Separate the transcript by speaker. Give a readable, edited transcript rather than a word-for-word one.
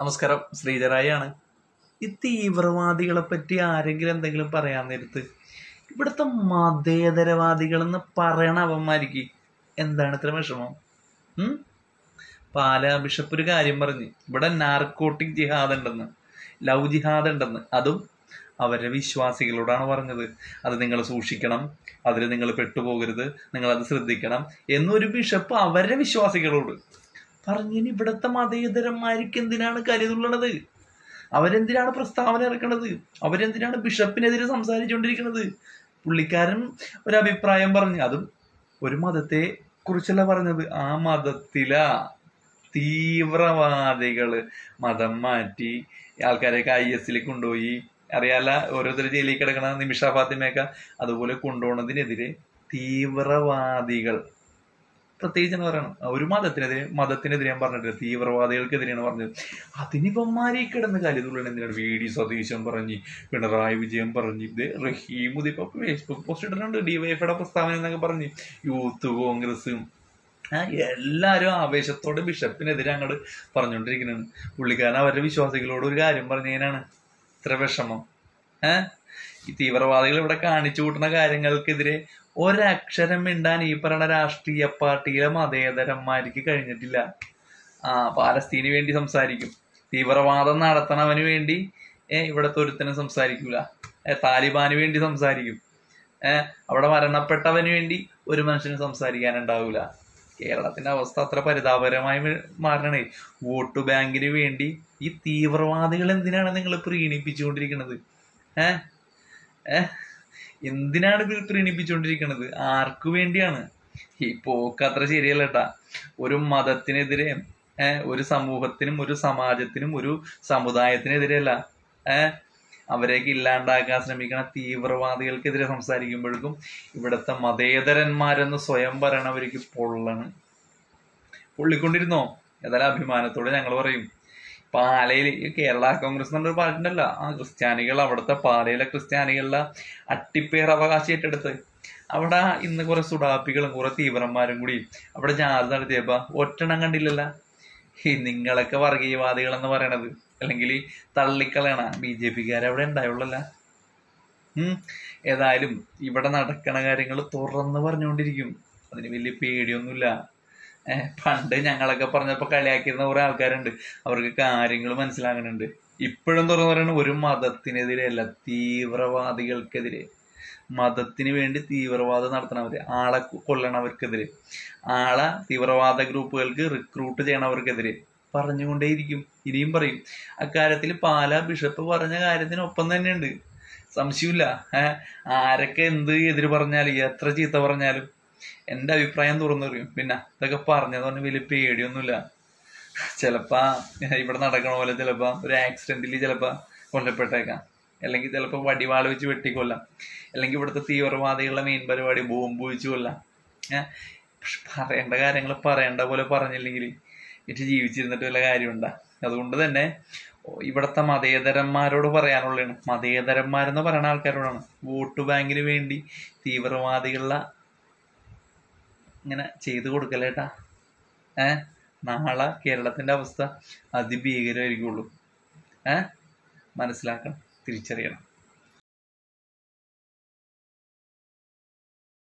Speaker 1: നമസ്കാരം, ശ്രീധരായാണ്. ഈ തീവ്രവാദികളെ പറ്റി ആരെങ്കിലും എന്തെങ്കിലും പറയാൻ നേരത്ത് ഇവിടുത്തെ മതേതരവാദികളെന്ന് പറയണ അവന്മാർക്ക് എന്താണ് ഇത്ര വിഷമം? പാലാ ബിഷപ്പ് ഒരു കാര്യം പറഞ്ഞ്, ഇവിടെ നാർക്കോട്ടിക് ജിഹാദ് ഉണ്ടെന്ന്, ലവ് ജിഹാദ് ഉണ്ടെന്ന്. അതും അവരുടെ വിശ്വാസികളോടാണ് പറഞ്ഞത്. അത് നിങ്ങൾ സൂക്ഷിക്കണം, അതിൽ നിങ്ങൾ പെട്ടുപോകരുത്, നിങ്ങളത് ശ്രദ്ധിക്കണം എന്നൊരു ബിഷപ്പ് അവരുടെ വിശ്വാസികളോട് പറഞ്ഞിന്. ഇവിടുത്തെ മതേതരന്മാർക്ക് എന്തിനാണ് കരുതുള്ളത്? അവരെന്തിനാണ് പ്രസ്താവന ഇറക്കണത്? അവരെന്തിനാണ് ബിഷപ്പിനെതിരെ സംസാരിച്ചുകൊണ്ടിരിക്കുന്നത്? പുള്ളിക്കാരൻ ഒരഭിപ്രായം പറഞ്ഞു, അതും ഒരു മതത്തെ കുറിച്ചല്ല പറഞ്ഞത്. ആ മതത്തിലാ തീവ്രവാദികള് മതം മാറ്റി ആൾക്കാരെയൊക്കെ IS കൊണ്ടുപോയി, അറിയാല, ഓരോരുത്തർ ജയിലിൽ കിടക്കണ നിമിഷ ഫാത്തിമയൊക്കെ അതുപോലെ കൊണ്ടുപോകുന്നതിനെതിരെ തീവ്രവാദികൾ പ്രത്യേകിച്ച് എന്ന് പറയണം. ഒരു മതത്തിനെതിരെ ഞാൻ പറഞ്ഞിട്ടില്ല, തീവ്രവാദികൾക്കെതിരെയാണ് പറഞ്ഞത്. അതിനിപ്പന്മാരെ കിടന്ന് കരുതുള്ള എന്തിനാണ്? VD സതീശൻ പറഞ്ഞ്, പിണറായി വിജയൻ പറഞ്ഞ്, ഇത് റഹീം ഇപ്പൊ ഫേസ്ബുക്ക് പോസ്റ്റ് ഇട്ടിട്ടുണ്ട്, DYFയുടെ പ്രസ്താവന എന്നൊക്കെ പറഞ്ഞ്, യൂത്ത് കോൺഗ്രസും എല്ലാവരും ആവേശത്തോടെ ബിഷപ്പിനെതിരെ അങ്ങോട്ട് പറഞ്ഞുകൊണ്ടിരിക്കുന്നതാണ്. പുള്ളിക്കാരൻ അവരുടെ വിശ്വാസികളോട് ഒരു കാര്യം പറഞ്ഞതിനാണ് ഇത്ര വിഷമം. ഈ തീവ്രവാദികൾ ഇവിടെ കാണിച്ചു കൂട്ടുന്ന കാര്യങ്ങൾക്കെതിരെ ഒരക്ഷരം മിണ്ടാൻ ഈ പറയുന്ന രാഷ്ട്രീയ പാർട്ടിയിലെ മതേതരന്മാർക്ക് കഴിഞ്ഞിട്ടില്ല. പാലസ്തീന് വേണ്ടി സംസാരിക്കും, തീവ്രവാദം നടത്തണവന് വേണ്ടി ഇവിടത്തെ ഒരുത്തനും സംസാരിക്കൂല, താലിബാന് വേണ്ടി സംസാരിക്കും, അവിടെ മരണപ്പെട്ടവന് വേണ്ടി ഒരു മനുഷ്യന് സംസാരിക്കാനുണ്ടാവൂല. കേരളത്തിന്റെ അവസ്ഥ അത്ര പരിതാപകരമായി മാറണേ. വോട്ട് ബാങ്കിന് വേണ്ടി ഈ തീവ്രവാദികൾ എന്തിനാണ് നിങ്ങൾ പ്രീണിപ്പിച്ചുകൊണ്ടിരിക്കുന്നത്? എന്തിനാണ് പ്രീണിപ്പിച്ചുകൊണ്ടിരിക്കുന്നത്? ആർക്കു വേണ്ടിയാണ്? ഈ പോക്ക് അത്ര ശരിയല്ല കേട്ടാ. ഒരു മതത്തിനെതിരെ, ഒരു സമൂഹത്തിനും ഒരു സമാജത്തിനും ഒരു സമുദായത്തിനെതിരെയല്ല, അവരേക്ക് ഇല്ലാണ്ടാക്കാൻ ശ്രമിക്കണ തീവ്രവാദികൾക്കെതിരെ സംസാരിക്കുമ്പോഴേക്കും ഇവിടുത്തെ മതേതരന്മാരെന്ന് സ്വയം പറയണവർക്ക് പൊള്ളിക്കൊണ്ടിരുന്നോ? ഏതായാലും അഭിമാനത്തോടെ ഞങ്ങൾ പറയും, പാലയിൽ കേരള കോൺഗ്രസ് എന്നൊരു പാർട്ടി ഉണ്ടല്ലോ, ആ ക്രിസ്ത്യാനികൾ, അവിടുത്തെ പാലയിലെ ക്രിസ്ത്യാനികളിലെ അട്ടിപ്പേർ അവകാശം ഏറ്റെടുത്ത് അവിടെ ഇന്ന് കുറെ സുഡാപ്പികളും കുറെ തീവ്രന്മാരും കൂടി അവിടെ ജാഥ നടത്തിയപ്പോ ഒറ്റണം കണ്ടില്ലല്ലോ. ഈ നിങ്ങളൊക്കെ വർഗീയവാദികളെന്ന് പറയണത് അല്ലെങ്കിൽ തള്ളിക്കളയണ BJPക്കാരെ അവിടെ ഉണ്ടായുള്ളല്ല. ഏതായാലും ഇവിടെ നടക്കണ കാര്യങ്ങൾ തുറന്ന് പറഞ്ഞുകൊണ്ടിരിക്കും, അതിന് വലിയ പേടിയൊന്നുമില്ല. പണ്ട് ഞങ്ങളൊക്കെ പറഞ്ഞപ്പോ കളിയാക്കിയിരുന്ന കുറെ ആൾക്കാരുണ്ട്, അവർക്ക് കാര്യങ്ങൾ മനസ്സിലാകുന്നുണ്ട്. ഇപ്പോഴും തുറന്നു പറയണ ഒരു മതത്തിനെതിരെ അല്ല, തീവ്രവാദികൾക്കെതിരെ, മതത്തിന് വേണ്ടി തീവ്രവാദം നടത്തണവര്, ആളെ കൊല്ലണവർക്കെതിരെ, ആളെ തീവ്രവാദ ഗ്രൂപ്പുകൾക്ക് റിക്രൂട്ട് ചെയ്യണവർക്കെതിരെ പറഞ്ഞുകൊണ്ടേയിരിക്കും, ഇനിയും പറയും. അക്കാര്യത്തിൽ പാലാ ബിഷപ്പ് പറഞ്ഞ കാര്യത്തിനൊപ്പം തന്നെയുണ്ട്, സംശയമില്ല. ആരൊക്കെ എന്ത് എതിര് പറഞ്ഞാലും എത്ര ചീത്ത പറഞ്ഞാലും എൻ്റെ അഭിപ്രായം തുറന്നു പറയും. പിന്നെ ഇതൊക്കെ പറഞ്ഞതെന്ന് പറഞ്ഞാൽ വലിയ പേടിയൊന്നുമില്ല. ചിലപ്പോ ഇവിടെ നടക്കണ പോലെ ചിലപ്പോ ഒരു ആക്സിഡന്റിൽ ചിലപ്പോ കൊല്ലപ്പെട്ടേക്കാം, അല്ലെങ്കിൽ ചിലപ്പോൾ വടിവാള് വെച്ച് വെട്ടിക്കൊല്ലാം, അല്ലെങ്കിൽ ഇവിടുത്തെ തീവ്രവാദികളുടെ മെയിൻ പരിപാടി ബോംബ് വെച്ച് കൊല്ലാം. പക്ഷെ പറയേണ്ട കാര്യങ്ങൾ പറയേണ്ട പോലെ പറഞ്ഞില്ലെങ്കിൽ ഇത് ജീവിച്ചിരുന്നിട്ട് വല്ല കാര്യമുണ്ടാ? അതുകൊണ്ട് തന്നെ ഇവിടുത്തെ മതേതരന്മാരോട് പറയാനുള്ളതാണ്, മതേതരന്മാരെന്ന് പറയുന്ന ആൾക്കാരോടാണ്, വോട്ട് ബാങ്കിന് വേണ്ടി തീവ്രവാദികളെ ഇങ്ങനെ ചെയ്തു കൊടുക്കലേട്ടാ. നാളെ കേരളത്തിന്റെ അവസ്ഥ അതിഭീകരമായിരിക്കുള്ളൂ. മനസ്സിലാക്കണം, തിരിച്ചറിയണം.